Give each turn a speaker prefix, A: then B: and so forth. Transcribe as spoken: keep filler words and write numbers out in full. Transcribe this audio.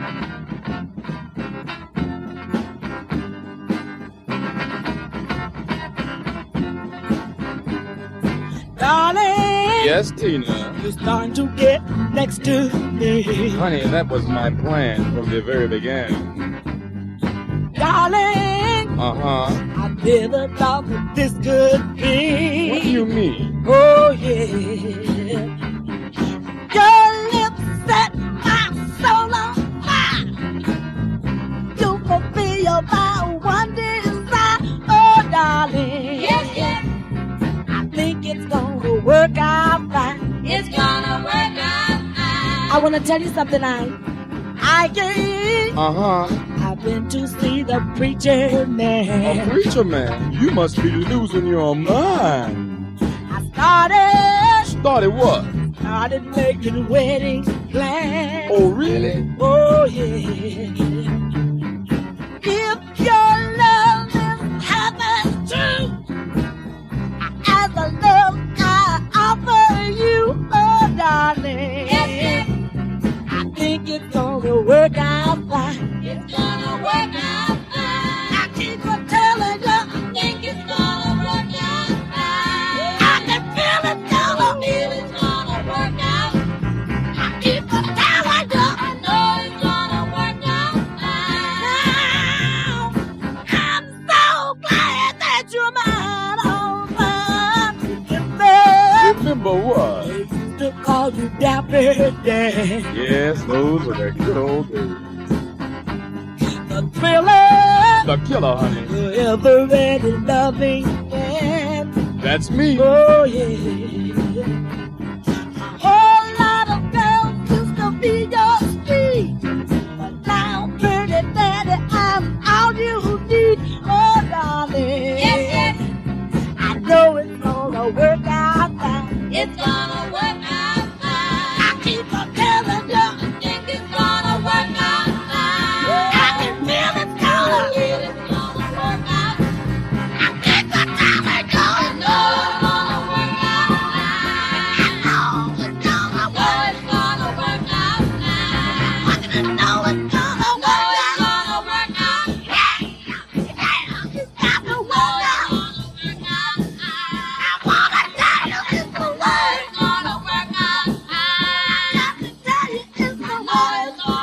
A: Darling.
B: Yes, Tina.
A: You're starting to get next to me.
B: Honey, that was my plan from the very beginning.
A: Darling.
B: Uh-huh.
A: I never thought that this could be.
B: What do you mean?
A: Oh, yeah. Your lips set my soul on fire. You fulfill my one desire. Oh, darling.
C: Yes, yes.
A: I think it's gonna work out fine.
C: It's gonna work out fine.
A: I wanna tell you something, I, I get.
B: Uh-huh.
A: I've been to see the preacher man.
B: A preacher man? You must be losing your mind.
A: I started.
B: Started what?
A: Started making wedding plans.
B: Oh, really?
A: Oh, yeah. If your love is half as true as the love I offer you, oh, darling.
C: Yes, yes.
A: I think it's gonna work out fine.
C: It's gonna work out fine.
A: I keep on telling you,
C: I think it's gonna work out fine.
A: I can feel it gonna,
C: feel it's gonna work out.
A: I keep on telling you,
C: I know it's gonna work out fine.
A: now I'm so glad that you're mine, oh, mine. Remember,
B: Remember what?
A: they used to call you Dapper Dan.
B: Yes, those were the good old days.
A: The thriller,
B: The killer, honey.
A: the ever ready loving man.
B: That's me.
A: Oh, yeah. A whole lot of girls used to be your speed. But now, pretty daddy, I'm all you need. Oh, darling.
C: Yes, yes.
A: I know it's gonna work out fine.
C: It's gonna work out fine.
A: I keep on telling you,
C: I think it's gonna work out fine.
A: I can feel it's
C: I
A: gonna.
C: feel it's gonna work out.
A: I keep on telling
C: I
A: you,
C: know it's gonna work out fine.
A: I know it's gonna
C: I know
A: work.
C: it's gonna work out fine.
A: I know it's gonna
C: I know
A: work
C: it's
A: out.
C: gonna work out.
A: Yeah, yeah, it's got to
C: I know
A: work
C: it's
A: out.
C: gonna work out fine.
A: I wanna tell you it's the
C: I know
A: word.
C: it's gonna work out fine.
A: I got to tell you it's the
C: I know
A: word.
C: it's gonna